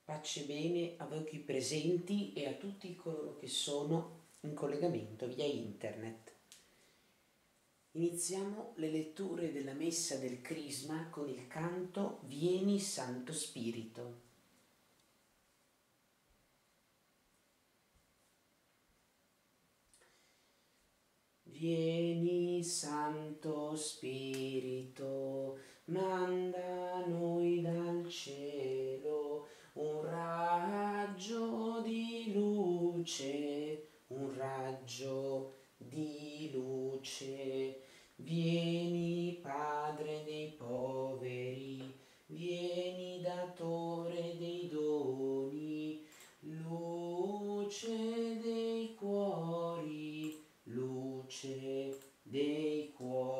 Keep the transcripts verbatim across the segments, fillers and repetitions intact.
Pace e bene a voi qui presenti e a tutti coloro che sono in collegamento via internet. Iniziamo le letture della Messa del Crisma con il canto Vieni Santo Spirito. Vieni Santo Spirito, manda a noi dal cielo un raggio di luce, un raggio di luce. Vieni Padre dei poveri, vieni Datore dei doni, luce dei cuori, luce dei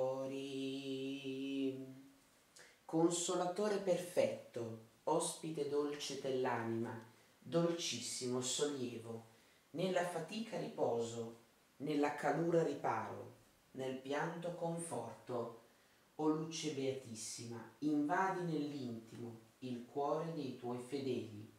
cuori. Consolatore perfetto, ospite dolce dell'anima, dolcissimo sollievo, nella fatica riposo, nella calura riparo, nel pianto conforto. O luce beatissima, invadi nell'intimo il cuore dei tuoi fedeli.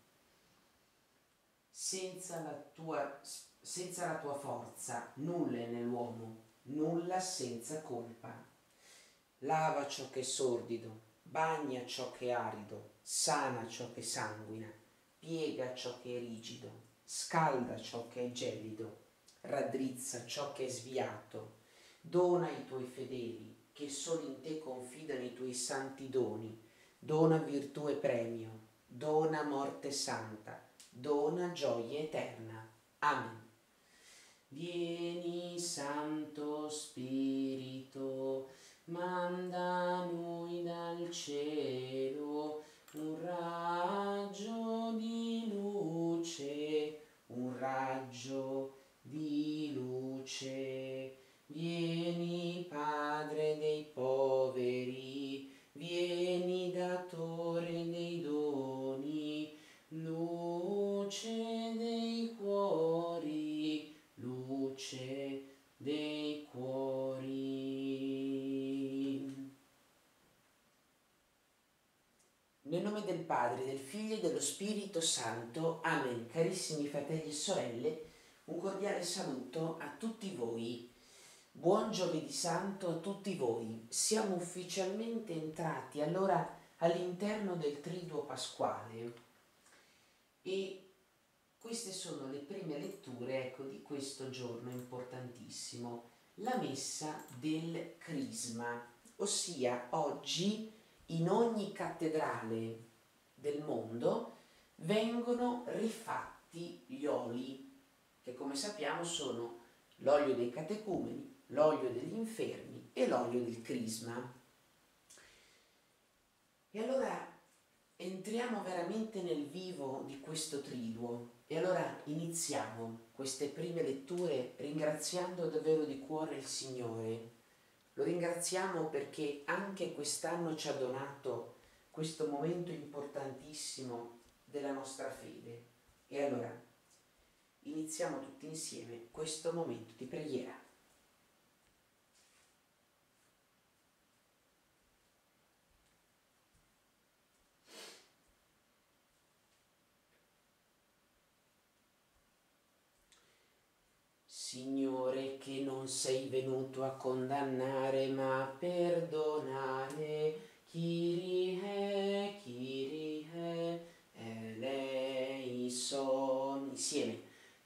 Senza la tua, senza la tua forza nulla è nell'uomo, nulla senza colpa. Lava ciò che è sordido, bagna ciò che è arido, sana ciò che sanguina, piega ciò che è rigido, scalda ciò che è gelido, raddrizza ciò che è sviato, dona ai tuoi fedeli, che solo in te confidano i tuoi santi doni, dona virtù e premio, dona morte santa, dona gioia eterna. Amen. Vieni Santo Spirito, manda a noi dal cielo un raggio di luce, un raggio di luce. Vieni Padre dei poveri, vieni Datore dei doni, luce dei cuori, luce dei cuori. Nel nome del Padre, del Figlio e dello Spirito Santo. Amen. Carissimi fratelli e sorelle, un cordiale saluto a tutti voi. Buon Giovedì Santo a tutti voi. Siamo ufficialmente entrati allora all'interno del Triduo Pasquale e queste sono le prime letture, ecco, di questo giorno importantissimo, la Messa del Crisma, ossia oggi in ogni cattedrale del mondo vengono rifatti gli oli, che come sappiamo sono l'olio dei catecumeni, l'olio degli infermi e l'olio del Crisma. E allora entriamo veramente nel vivo di questo triduo e allora iniziamo queste prime letture ringraziando davvero di cuore il Signore. Lo ringraziamo perché anche quest'anno ci ha donato questo momento importantissimo della nostra fede. E allora iniziamo tutti insieme questo momento di preghiera. Signore, che non sei venuto a condannare ma a perdonare, Kyrie, Kyrie, eleison. Insieme,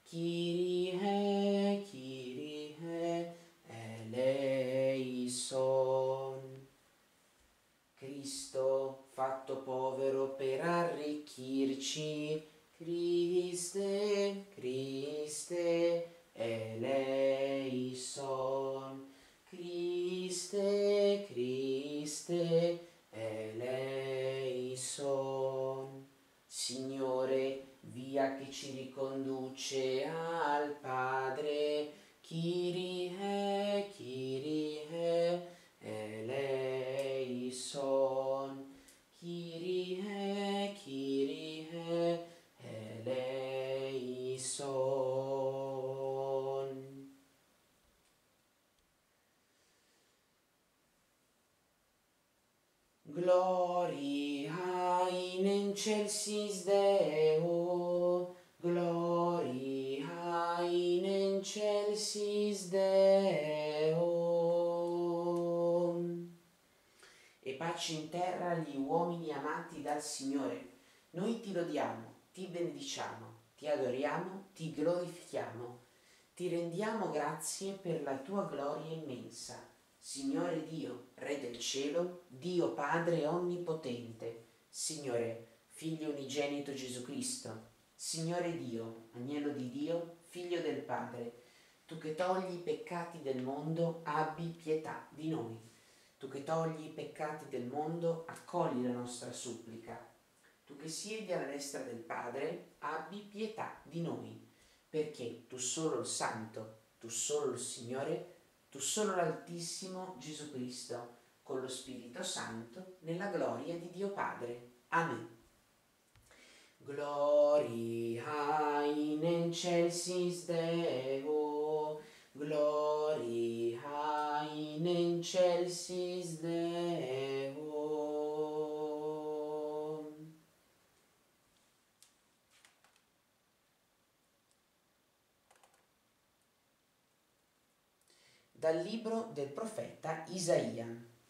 Kyrie, Kyrie, eleison. Cristo, fatto povero per arricchirci, Criste, Criste, eleison. Criste, Criste, eleison. Signore, via che ci riconduce al Padre, Kyrie, Kyrie, eleison. Kyrie, Kyrie, eleison. Gloria in excelsis Deo, gloria in excelsis Deo. E pace in terra agli uomini amati dal Signore. Noi ti lodiamo, ti benediciamo, ti adoriamo, ti glorifichiamo, ti rendiamo grazie per la tua gloria immensa. Signore Dio, Re del cielo, Dio Padre onnipotente, Signore, Figlio unigenito Gesù Cristo, Signore Dio, Agnello di Dio, Figlio del Padre, tu che togli i peccati del mondo, abbi pietà di noi. Tu che togli i peccati del mondo, accogli la nostra supplica. Tu che siedi alla destra del Padre, abbi pietà di noi, perché tu solo il Santo, tu solo il Signore, tu solo l'Altissimo Gesù Cristo, con lo Spirito Santo, nella gloria di Dio Padre. Amen. Gloria in excelsis Deo, gloria in excelsis Deo. Dal libro del profeta Isaia.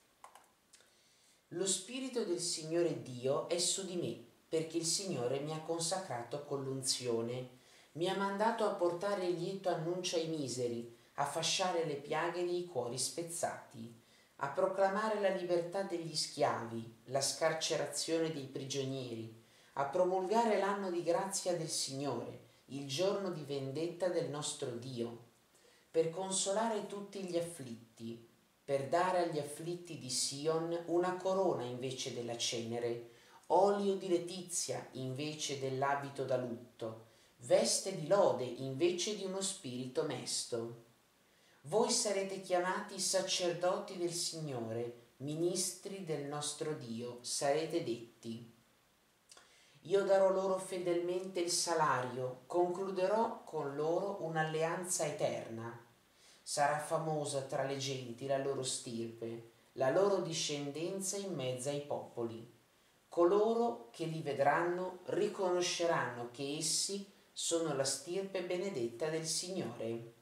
Lo Spirito del Signore Dio è su di me, perché il Signore mi ha consacrato con l'unzione. Mi ha mandato a portare il lieto annuncio ai miseri, a fasciare le piaghe dei cuori spezzati, a proclamare la libertà degli schiavi, la scarcerazione dei prigionieri, a promulgare l'anno di grazia del Signore, il giorno di vendetta del nostro Dio, per consolare tutti gli afflitti, per dare agli afflitti di Sion una corona invece della cenere, olio di letizia invece dell'abito da lutto, veste di lode invece di uno spirito mesto. Voi sarete chiamati sacerdoti del Signore, ministri del nostro Dio, sarete detti. Io darò loro fedelmente il salario, concluderò con loro un'alleanza eterna. Sarà famosa tra le genti la loro stirpe, la loro discendenza in mezzo ai popoli. Coloro che li vedranno riconosceranno che essi sono la stirpe benedetta del Signore.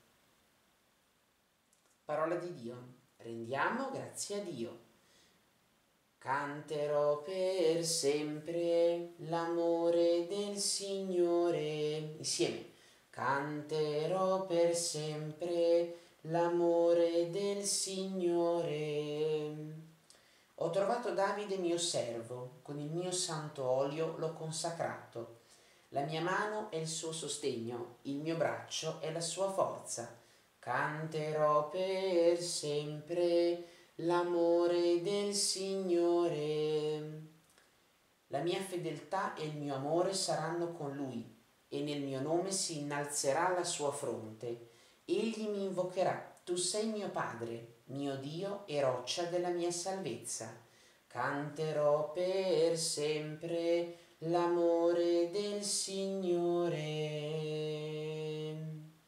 Parola di Dio. Rendiamo grazie a Dio. Canterò per sempre l'amore del Signore. Insieme. Canterò per sempre l'amore del Signore. Ho trovato Davide mio servo, con il mio santo olio l'ho consacrato. La mia mano è il suo sostegno, il mio braccio è la sua forza. Canterò per sempre l'amore del Signore. La mia fedeltà e il mio amore saranno con lui, e nel mio nome si innalzerà la sua fronte. Egli mi invocherà: tu sei mio Padre, mio Dio e roccia della mia salvezza. Canterò per sempre l'amore del Signore.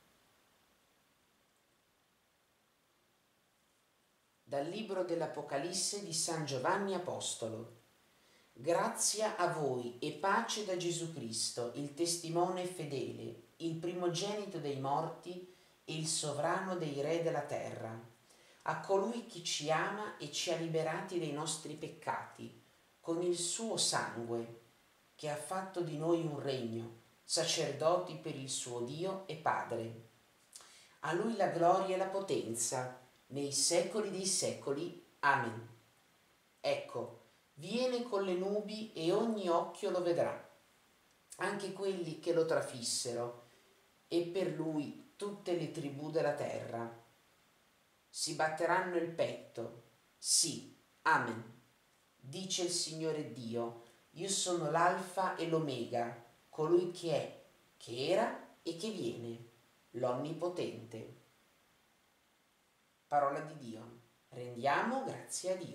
Dal libro dell'Apocalisse di San Giovanni Apostolo. Grazia a voi e pace da Gesù Cristo, il testimone fedele, il primogenito dei morti e il sovrano dei re della terra, a colui che ci ama e ci ha liberati dai nostri peccati, con il suo sangue, che ha fatto di noi un regno, sacerdoti per il suo Dio e Padre. A lui la gloria e la potenza, nei secoli dei secoli. Amen. Ecco, viene con le nubi e ogni occhio lo vedrà, anche quelli che lo trafissero, e per lui tutte le tribù della terra. Si batteranno il petto. Sì, amen. Dice il Signore Dio: io sono l'Alfa e l'Omega, colui che è, che era e che viene, l'Onnipotente. Parola di Dio. Rendiamo grazie a Dio.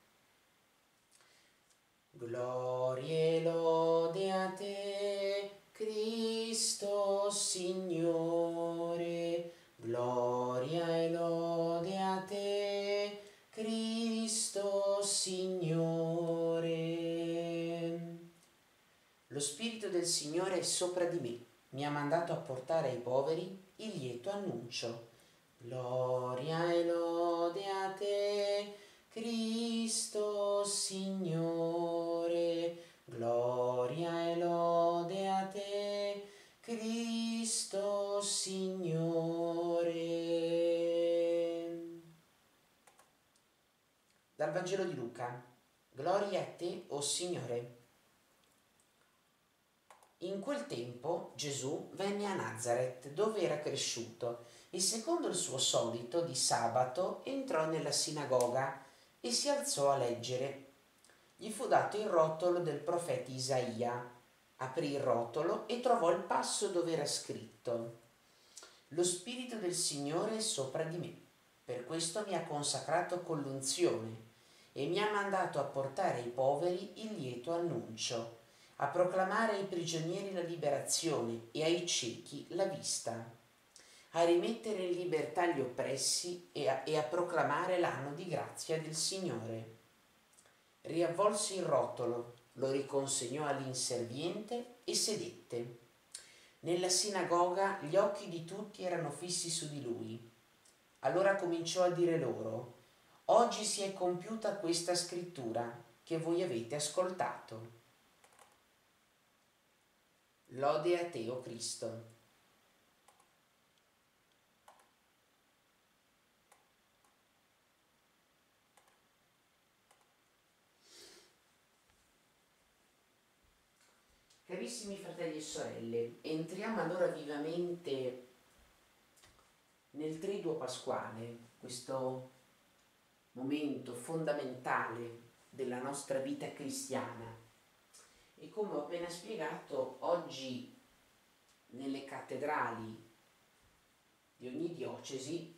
Gloria e lode a te, Cristo Signore. Gloria e lode a te, Cristo Signore. del Signore è sopra di me, mi ha mandato a portare ai poveri il lieto annuncio. Gloria e lode a te, Cristo Signore. Gloria e lode a te, Cristo Signore. Dal Vangelo di Luca. Gloria a te, o Signore. In quel tempo Gesù venne a Nazaret, dove era cresciuto, e secondo il suo solito di sabato entrò nella sinagoga e si alzò a leggere. Gli fu dato il rotolo del profeta Isaia. Aprì il rotolo e trovò il passo dove era scritto: Lo Spirito del Signore è sopra di me, per questo mi ha consacrato con l'unzione e mi ha mandato a portare ai poveri il lieto annuncio, a proclamare ai prigionieri la liberazione e ai ciechi la vista, a rimettere in libertà gli oppressi e a, e a proclamare l'anno di grazia del Signore. Riavvolse il rotolo, lo riconsegnò all'inserviente e sedette. Nella sinagoga gli occhi di tutti erano fissi su di lui. Allora cominciò a dire loro: Oggi si è compiuta questa scrittura che voi avete ascoltato. Lode a te, o Cristo. Carissimi fratelli e sorelle, entriamo allora vivamente nel triduo pasquale, questo momento fondamentale della nostra vita cristiana. E come ho appena spiegato, oggi nelle cattedrali di ogni diocesi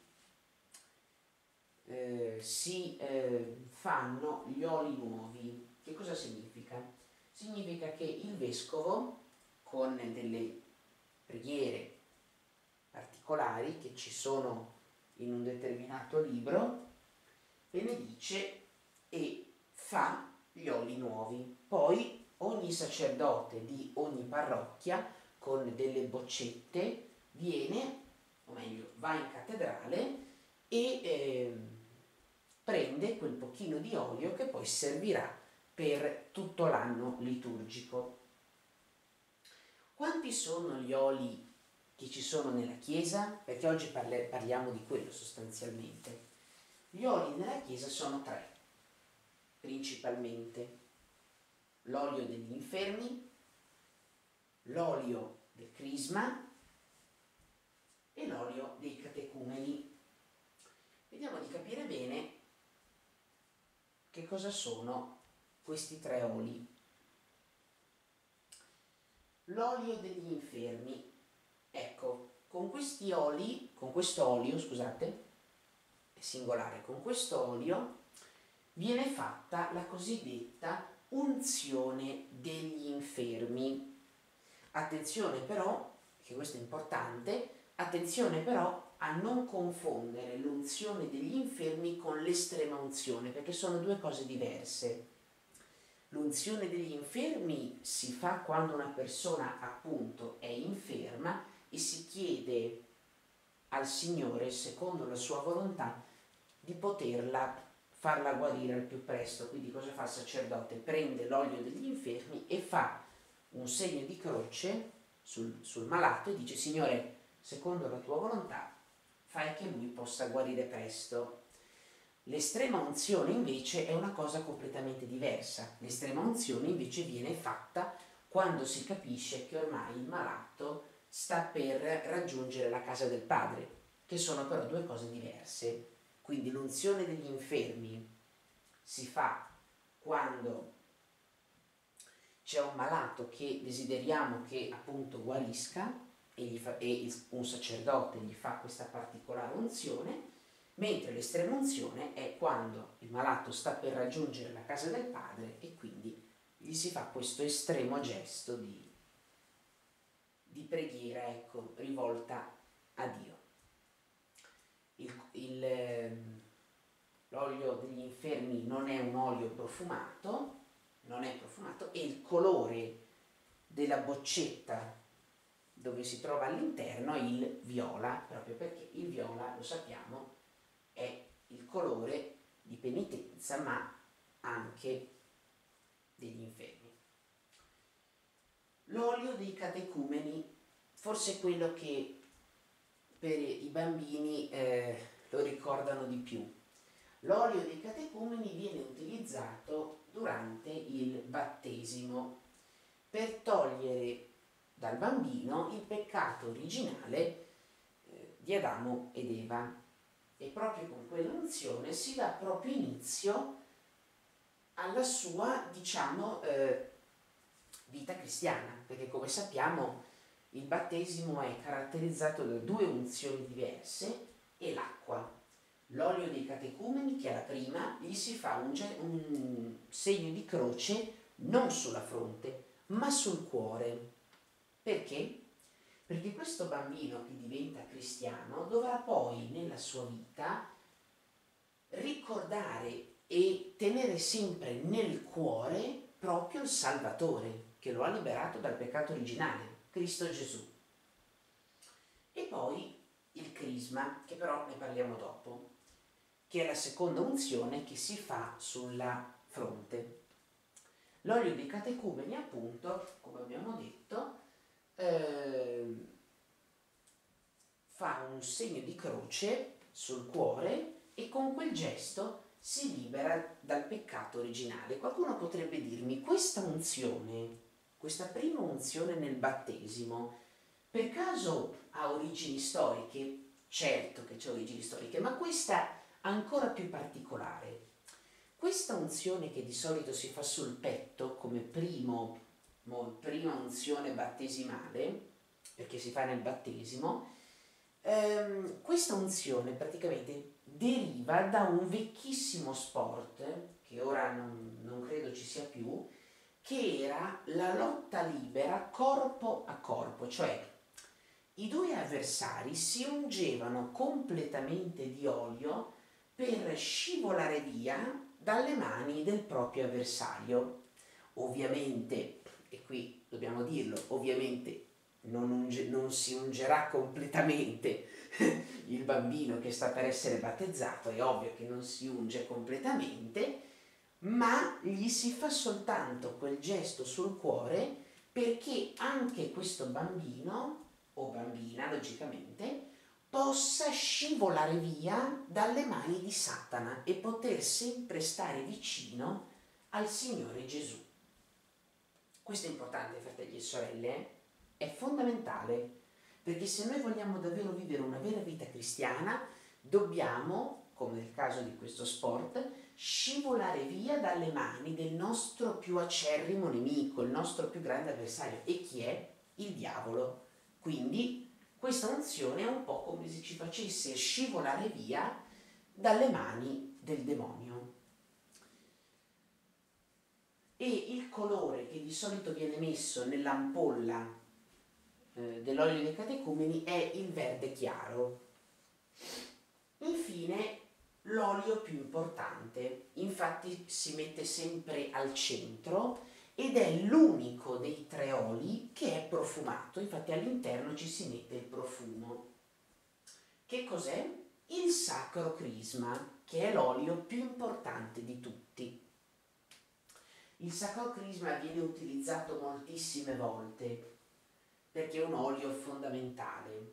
eh, si eh, fanno gli oli nuovi. Che cosa significa? Significa che il vescovo, con delle preghiere particolari che ci sono in un determinato libro, benedice e fa gli oli nuovi. Poi ogni sacerdote di ogni parrocchia con delle boccette viene, o meglio, va in cattedrale e eh, prende quel pochino di olio che poi servirà per tutto l'anno liturgico. Quanti sono gli oli che ci sono nella Chiesa? Perché oggi parle, parliamo di quello sostanzialmente. Gli oli nella Chiesa sono tre, principalmente: l'olio degli infermi, l'olio del crisma e l'olio dei catecumeni. Vediamo di capire bene che cosa sono questi tre oli. L'olio degli infermi. Ecco, con questi oli, con questo olio, scusate, è singolare, con questo olio viene fatta la cosiddetta unzione degli infermi. Attenzione però, che questo è importante, attenzione però a non confondere l'unzione degli infermi con l'estrema unzione, perché sono due cose diverse. L'unzione degli infermi si fa quando una persona appunto è inferma e si chiede al Signore, secondo la sua volontà, di poterla farla guarire al più presto. Quindi cosa fa il sacerdote? Prende l'olio degli infermi e fa un segno di croce sul, sul malato e dice: Signore, secondo la tua volontà, fai che lui possa guarire presto. L'estrema unzione invece è una cosa completamente diversa. L'estrema unzione invece viene fatta quando si capisce che ormai il malato sta per raggiungere la casa del Padre, che sono però due cose diverse. Quindi l'unzione degli infermi si fa quando c'è un malato che desideriamo che appunto guarisca e, gli fa, e un sacerdote gli fa questa particolare unzione, mentre l'estrema unzione è quando il malato sta per raggiungere la casa del Padre e quindi gli si fa questo estremo gesto di, di preghiera, ecco, rivolta a Dio. Il, il, l'olio degli infermi non è un olio profumato, non è profumato, e il colore della boccetta dove si trova all'interno il viola, proprio perché il viola, lo sappiamo, è il colore di penitenza, ma anche degli infermi. L'olio dei catecumeni, forse è quello che per i bambini eh, lo ricordano di più. L'olio dei catecumeni viene utilizzato durante il battesimo per togliere dal bambino il peccato originale eh, di Adamo ed Eva, e proprio con quell'unzione si dà proprio inizio alla sua, diciamo, eh, vita cristiana, perché come sappiamo il battesimo è caratterizzato da due unzioni diverse e l'acqua. L'olio dei catecumeni, che è la prima, gli si fa un, un segno di croce non sulla fronte, ma sul cuore. Perché? Perché questo bambino che diventa cristiano dovrà poi nella sua vita ricordare e tenere sempre nel cuore proprio il Salvatore che lo ha liberato dal peccato originale, Cristo Gesù. E poi il crisma, che però ne parliamo dopo, che è la seconda unzione che si fa sulla fronte. L'olio dei catecumeni, appunto, come abbiamo detto, eh, fa un segno di croce sul cuore e con quel gesto si libera dal peccato originale. Qualcuno potrebbe dirmi, questa unzione, questa prima unzione nel battesimo, per caso ha origini storiche? Certo che c'è origini storiche, ma questa ancora più particolare. Questa unzione che di solito si fa sul petto come primo, prima unzione battesimale, perché si fa nel battesimo, ehm, questa unzione praticamente deriva da un vecchissimo sport, che ora non, non credo ci sia più, che era la lotta libera corpo a corpo, cioè i due avversari si ungevano completamente di olio per scivolare via dalle mani del proprio avversario. Ovviamente, e qui dobbiamo dirlo, ovviamente non, unge, non si ungerà completamente il bambino che sta per essere battezzato, è ovvio che non si unge completamente, ma gli si fa soltanto quel gesto sul cuore perché anche questo bambino o bambina, logicamente, possa scivolare via dalle mani di Satana e poter sempre stare vicino al Signore Gesù. Questo è importante, fratelli e sorelle, eh? È fondamentale, perché se noi vogliamo davvero vivere una vera vita cristiana, dobbiamo, come nel caso di questo sport, scivolare via dalle mani del nostro più acerrimo nemico, il nostro più grande avversario. E chi è? Il diavolo. Quindi questa unzione è un po' come se ci facesse scivolare via dalle mani del demonio. E il colore che di solito viene messo nell'ampolla eh, dell'olio dei catecumeni è il verde chiaro. Infine l'olio più importante, infatti si mette sempre al centro ed è l'unico dei tre oli che è profumato, infatti all'interno ci si mette il profumo. Che cos'è? Il sacro crisma, che è l'olio più importante di tutti. Il sacro crisma viene utilizzato moltissime volte perché è un olio fondamentale.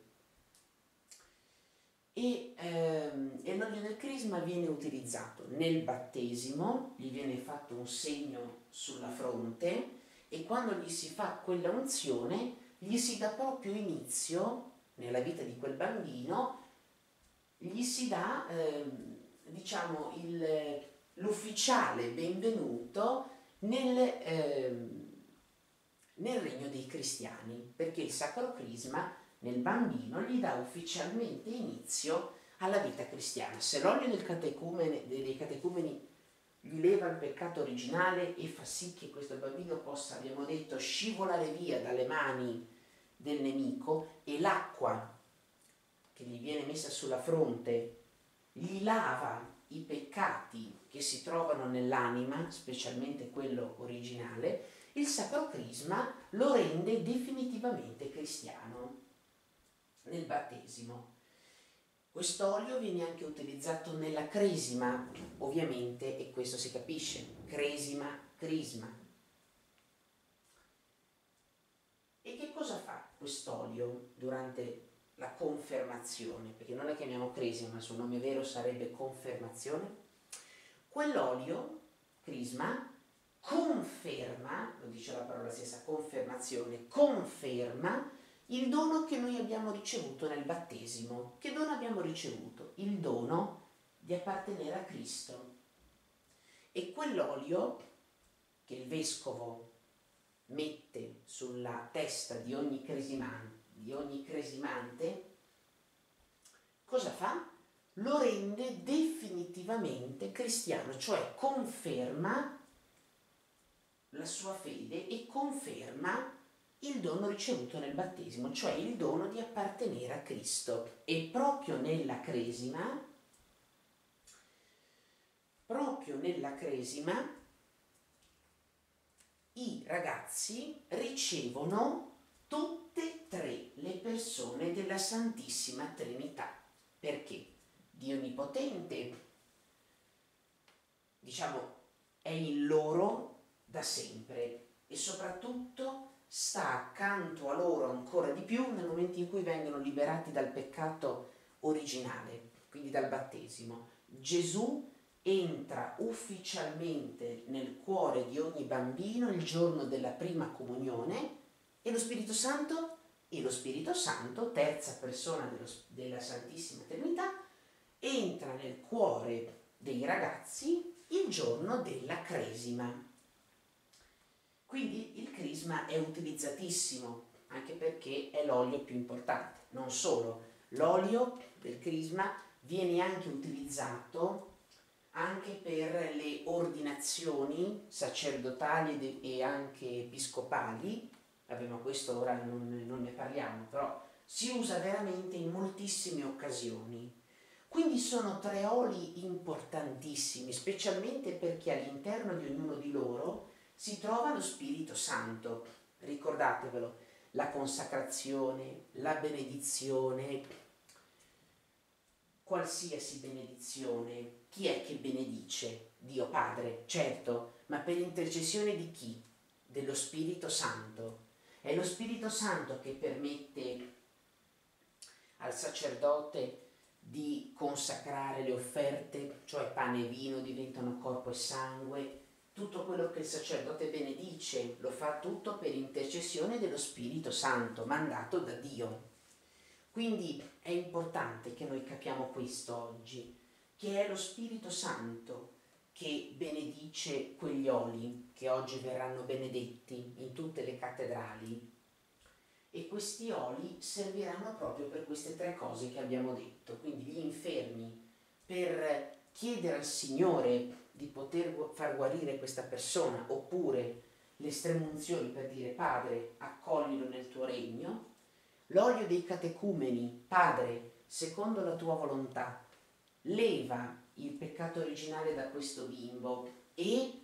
E, ehm, e l'olio del crisma viene utilizzato nel battesimo, gli viene fatto un segno sulla fronte e quando gli si fa quella unzione gli si dà proprio inizio nella vita di quel bambino, gli si dà ehm, diciamo il, l'ufficiale benvenuto nel, ehm, nel regno dei cristiani, perché il sacro crisma nel bambino gli dà ufficialmente inizio alla vita cristiana. Se l'olio del catecumene, dei catecumeni gli leva il peccato originale e fa sì che questo bambino possa, abbiamo detto, scivolare via dalle mani del nemico, e l'acqua che gli viene messa sulla fronte gli lava i peccati che si trovano nell'anima, specialmente quello originale, il Sacro Crisma lo rende definitivamente cristiano nel battesimo. Quest'olio viene anche utilizzato nella cresima, ovviamente, e questo si capisce, cresima, crisma. E che cosa fa quest'olio durante la confermazione? Perché noi la chiamiamo cresima, ma il suo nome vero sarebbe confermazione. Quell'olio, crisma, conferma, lo dice la parola stessa, confermazione, conferma il dono che noi abbiamo ricevuto nel battesimo. Che dono abbiamo ricevuto? Il dono di appartenere a Cristo. E quell'olio che il vescovo mette sulla testa di ogni cresimante, di ogni cresimante, cosa fa? Lo rende definitivamente cristiano, cioè conferma la sua fede e conferma il dono ricevuto nel battesimo, cioè il dono di appartenere a Cristo. E proprio nella cresima, proprio nella cresima, i ragazzi ricevono tutte e tre le persone della Santissima Trinità. Perché? Dio Onnipotente, diciamo, è in loro da sempre e soprattutto sta accanto a loro ancora di più nel momento in cui vengono liberati dal peccato originale, quindi dal battesimo. Gesù entra ufficialmente nel cuore di ogni bambino il giorno della prima comunione e lo Spirito Santo, e lo Spirito Santo, terza persona dello, della Santissima Trinità, entra nel cuore dei ragazzi il giorno della cresima. Quindi il crisma è utilizzatissimo, anche perché è l'olio più importante. Non solo, l'olio del crisma viene anche utilizzato anche per le ordinazioni sacerdotali e anche episcopali. Vabbè, ma questo ora non, non ne parliamo, però si usa veramente in moltissime occasioni. Quindi sono tre oli importantissimi, specialmente perché all'interno di ognuno di loro si trova lo Spirito Santo. Ricordatevelo, la consacrazione, la benedizione, qualsiasi benedizione. Chi è che benedice? Dio Padre, certo, ma per intercessione di chi? Dello Spirito Santo. È lo Spirito Santo che permette al sacerdote di consacrare le offerte, cioè pane e vino diventano corpo e sangue. Tutto quello che il sacerdote benedice lo fa tutto per intercessione dello Spirito Santo, mandato da Dio. Quindi è importante che noi capiamo questo oggi, che è lo Spirito Santo che benedice quegli oli che oggi verranno benedetti in tutte le cattedrali. E questi oli serviranno proprio per queste tre cose che abbiamo detto. Quindi gli infermi, per chiedere al Signore di poter far guarire questa persona, oppure le estremunzioni per dire Padre, accoglilo nel tuo regno. L'olio dei catecumeni, Padre, secondo la tua volontà, leva il peccato originale da questo bimbo e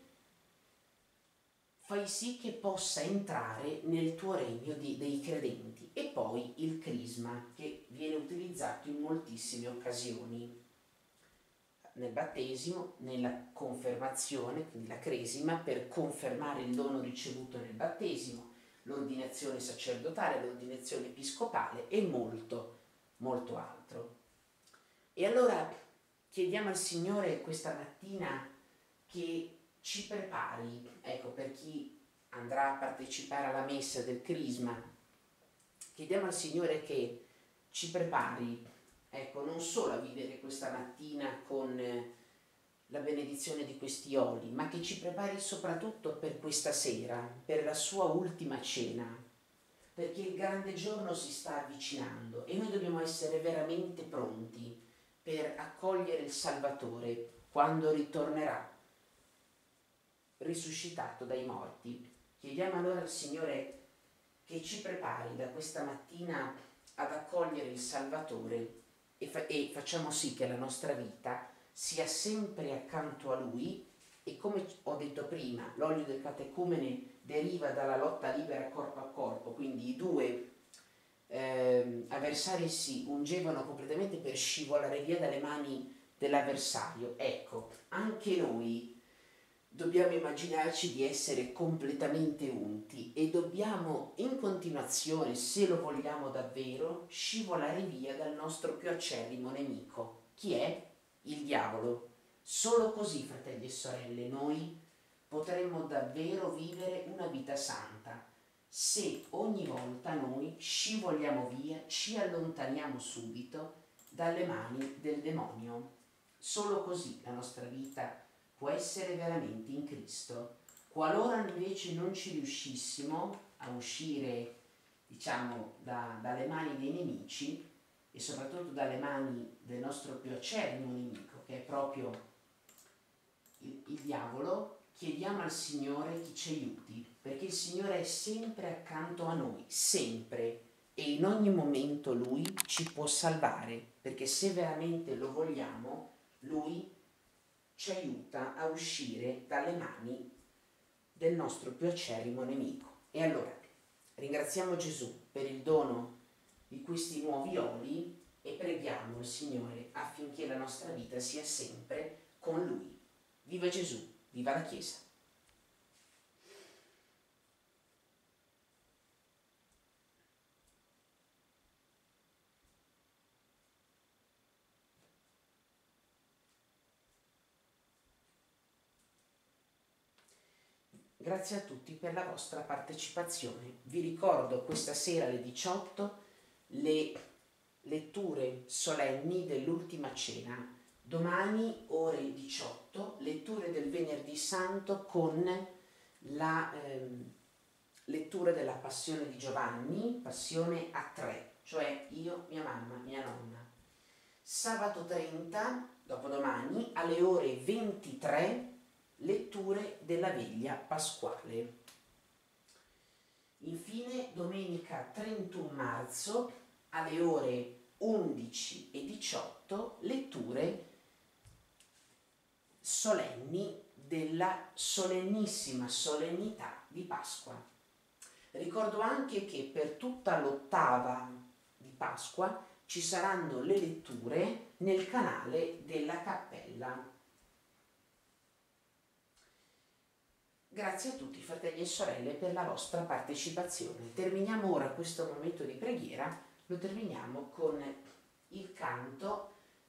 fai sì che possa entrare nel tuo regno di, dei credenti. E poi il crisma, che viene utilizzato in moltissime occasioni, nel battesimo, nella confermazione, quindi la cresima, per confermare il dono ricevuto nel battesimo, l'ordinazione sacerdotale, l'ordinazione episcopale e molto, molto altro. E allora chiediamo al Signore questa mattina che ci prepari, ecco, per chi andrà a partecipare alla messa del crisma, chiediamo al Signore che ci prepari, ecco, non solo a vivere questa mattina con la benedizione di questi oli, ma che ci prepari soprattutto per questa sera, per la sua ultima cena, perché il grande giorno si sta avvicinando e noi dobbiamo essere veramente pronti per accogliere il Salvatore quando ritornerà risuscitato dai morti. Chiediamo allora al Signore che ci prepari da questa mattina ad accogliere il Salvatore e, fa- e facciamo sì che la nostra vita sia sempre accanto a lui e, come ho detto prima, l'olio del catecumene deriva dalla lotta libera corpo a corpo, quindi i due eh, avversari si ungevano completamente per scivolare via dalle mani dell'avversario. Ecco, anche noi dobbiamo immaginarci di essere completamente unti e dobbiamo in continuazione, se lo vogliamo davvero, scivolare via dal nostro più acerrimo nemico. Chi è? Il diavolo. Solo così, fratelli e sorelle, noi potremmo davvero vivere una vita santa. Se ogni volta noi scivoliamo via, ci allontaniamo subito dalle mani del demonio. Solo così la nostra vita può essere veramente in Cristo. Qualora invece non ci riuscissimo a uscire, diciamo, da, dalle mani dei nemici e soprattutto dalle mani del nostro più acerrimo nemico, che è proprio il, il diavolo, chiediamo al Signore che ci aiuti, perché il Signore è sempre accanto a noi, sempre, e in ogni momento Lui ci può salvare, perché se veramente lo vogliamo, Lui ci aiuta a uscire dalle mani del nostro più acerrimo nemico. E allora ringraziamo Gesù per il dono di questi nuovi oli e preghiamo il Signore affinché la nostra vita sia sempre con Lui. Viva Gesù, viva la Chiesa! Grazie a tutti per la vostra partecipazione. Vi ricordo questa sera alle diciotto le letture solenni dell'Ultima Cena. Domani ore diciotto letture del Venerdì Santo con la ehm, lettura della Passione di Giovanni, Passione a tre, cioè io, mia mamma, mia nonna. Sabato trenta, dopodomani, alle ore ventitré, letture della veglia pasquale. Infine, domenica trentuno marzo, alle ore undici e diciotto, letture solenni della solennissima solennità di Pasqua. Ricordo anche che per tutta l'ottava di Pasqua ci saranno le letture nel canale della Cappella. Grazie a tutti fratelli e sorelle per la vostra partecipazione. Terminiamo ora questo momento di preghiera, lo terminiamo con il canto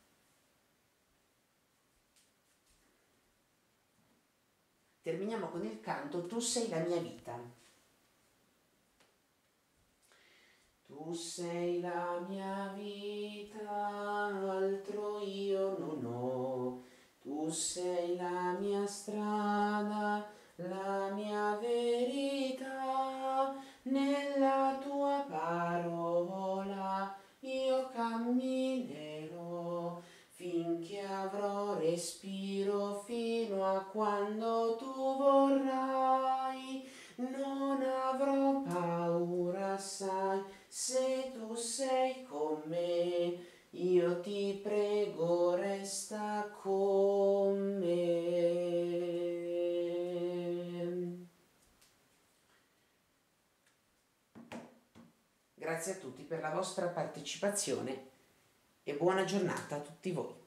terminiamo con il canto Tu sei la mia vita. Tu sei la mia vita, altro io non ho. Tu sei la mia strada, la mia verità. Nella tua parola io camminerò finché avrò respiro, fino a quando tu vorrai. Non avrò paura, sai, se tu sei con me, io ti prego resta con me. Grazie a tutti per la vostra partecipazione e buona giornata a tutti voi.